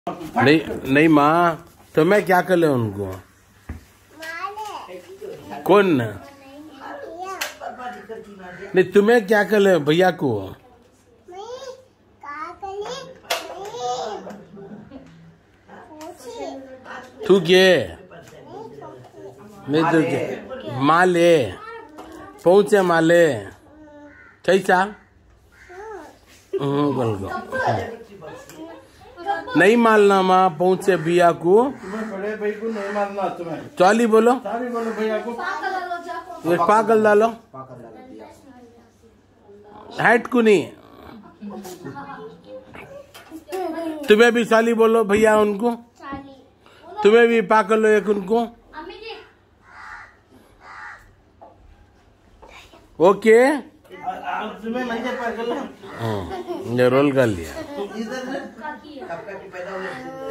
नहीं नहीं माँ, तो मैं क्या कर ले उनको? कौन? नहीं तुम्हें क्या कर ले भैया को? तू के नहीं तो के माले पहुंचे माले कैसा बोल गो नहीं मालना माँ पहुंचे भैया को। बड़े भाई को नहीं मालना तुम्हें। चाली बोलो भैया को पागल डालो हाइट को नहीं। तुम्हें भी साली बोलो भैया उनको। तुम्हें भी पागल लो एक उनको। ओके तुम्हें नहीं पागल। ये रोल कर लिया।